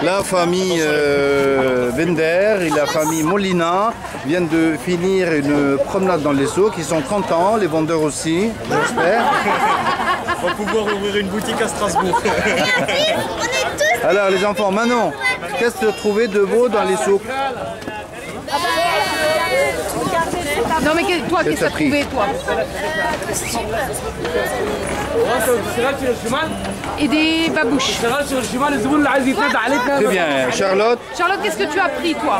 La famille Bender et la famille Molina viennent de finir une promenade dans les eaux, qui sont contents, les vendeurs aussi, j'espère. On va pouvoir ouvrir une boutique à Strasbourg. Alors les enfants, Manon, qu'est-ce que tu as trouvé de beau dans les souks? Non mais toi, qu'est-ce que tu as trouvé toi? Et des babouches. Très bien, Charlotte. Charlotte, qu'est-ce que tu as pris toi?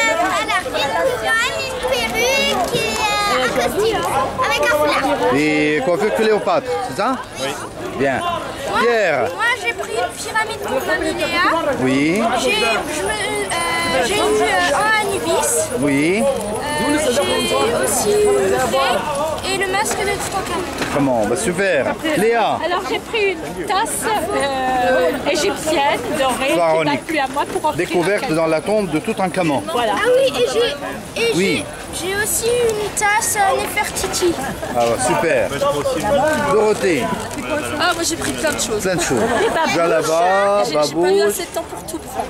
Une perruque et un costume avec un foulard. Et coiffure Cléopâtre, c'est ça? Oui. Bien. Pierre. Moi j'ai pris une pyramide pour mamie Léa. Oui. J'ai eu un Anubis. Oui. J'ai aussi le fée et le masque de Toutankhamon. Comment? Bah super. Léa. Alors j'ai pris une tasse égyptienne dorée Pharaonique. qui m'a plu à moi pour offrir. Découverte dans la tombe de Toutankhamon. Voilà. Ah oui, et Oui. j'ai aussi une tasse Nefertiti. Ah bah, super. Dorothée. Ah, moi j'ai pris plein de choses. Plein de choses. Jalaba, J'ai pas eu Babou. assez de temps pour tout prendre.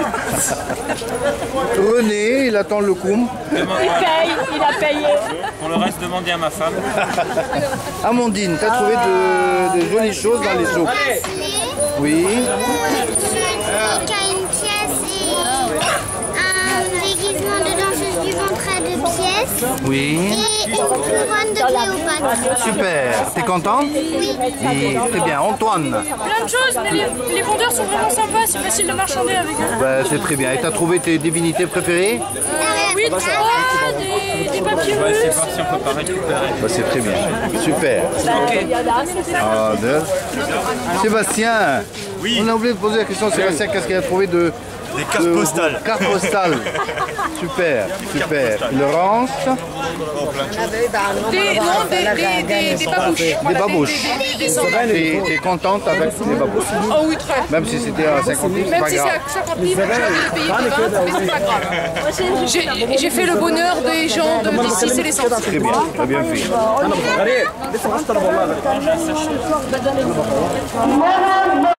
René, il attend le coum. Il paye, il a payé. Pour le reste, demandez à ma femme. Amandine, tu as trouvé de jolies choses dans les souks. Oui. Qui a une pièce et un déguisement de danseuse du ventre à 2 pièces. Oui. Et une couronne de Cléopâtre. Super. T'es content? Oui. Très bien. Antoine. Plein de choses, mais les vendeurs sont vraiment sympas, c'est facile de marchander avec eux. Bah, c'est très bien. Et tu as trouvé tes divinités préférées? Oui, des papyrus. C'est parti, on peut pas récupérer. Bah, c'est très bien. Super. Ah, Sébastien. Oui. On a oublié de poser la question, Sébastien, qu'est-ce qu'il a trouvé de... Des cartes postales. Cartes postales. Super, super. Laurence. Des babouches. Des babouches. T'es contente avec les babouches? Oh oui, très. Même si c'était à 50 000, c'est Même pas si c'est grave. à 50 000, j'ai payé 20, mais c'est pas grave. J'ai fait le bonheur des gens d'ici, c'est l'essentiel. Très bien, t'as bien fait.